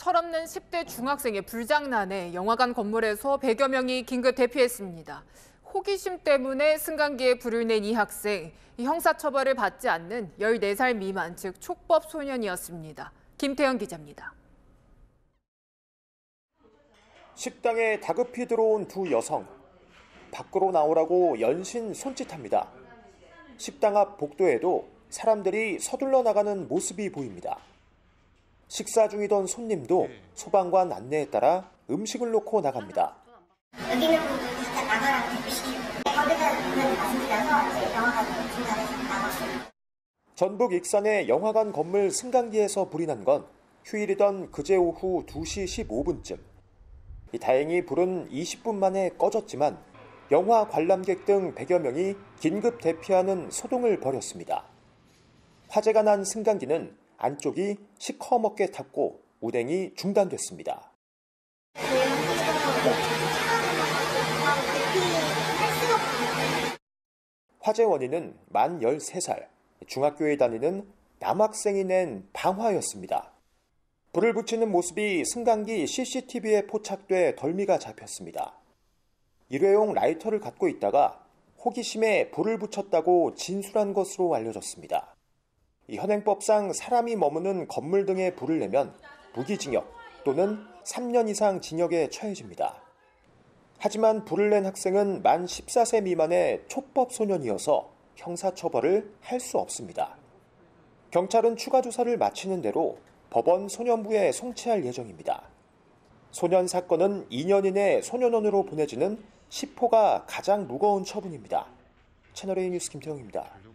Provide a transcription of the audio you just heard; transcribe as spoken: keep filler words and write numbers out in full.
철없는 십 대 중학생의 불장난에 영화관 건물에서 백여 명이 긴급 대피했습니다. 호기심 때문에 승강기에 불을 낸 이 학생, 형사처벌을 받지 않는 열네 살 미만, 즉 촉법 소년이었습니다. 김태현 기자입니다. 식당에 다급히 들어온 두 여성. 밖으로 나오라고 연신 손짓합니다. 식당 앞 복도에도 사람들이 서둘러 나가는 모습이 보입니다. 식사 중이던 손님도 소방관 안내에 따라 음식을 놓고 나갑니다. 여기는 진짜 나가라고 대피시키고 거기다 문을 말씀드려서 이제 영화관 중간에서 나갔습니다. 전북 익산의 영화관 건물 승강기에서 불이 난 건 휴일이던 그제 오후 두 시 십오 분쯤. 다행히 불은 이십 분 만에 꺼졌지만 영화 관람객 등 백여 명이 긴급 대피하는 소동을 벌였습니다. 화재가 난 승강기는 안쪽이 시커멓게 탔고 운행이 중단됐습니다. 화재 원인은 만 열세 살, 중학교에 다니는 남학생이 낸 방화였습니다. 불을 붙이는 모습이 승강기 씨씨티비에 포착돼 덜미가 잡혔습니다. 일회용 라이터를 갖고 있다가 호기심에 불을 붙였다고 진술한 것으로 알려졌습니다. 이 현행법상 사람이 머무는 건물 등에 불을 내면 무기징역 또는 삼 년 이상 징역에 처해집니다. 하지만 불을 낸 학생은 만 열네 세 미만의 촉법 소년이어서 형사처벌을 할 수 없습니다. 경찰은 추가 조사를 마치는 대로 법원 소년부에 송치할 예정입니다. 소년 사건은 이 년 이내 소년원으로 보내지는 십 호가 가장 무거운 처분입니다. 채널A 뉴스 김태형입니다.